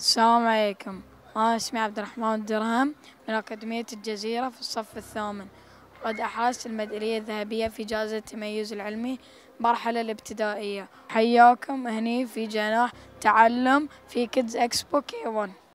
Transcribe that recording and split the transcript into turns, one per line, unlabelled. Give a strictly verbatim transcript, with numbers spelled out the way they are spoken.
السلام عليكم. أنا اسمي عبد الرحمن الدرهم من أكاديمية الجزيرة في الصف الثامن. قد أحرزت الميدالية الذهبية في جائزة التميز العلمي المرحلة الابتدائية. حياكم هني في جناح تعلم في كيدز إكسبو كي ون.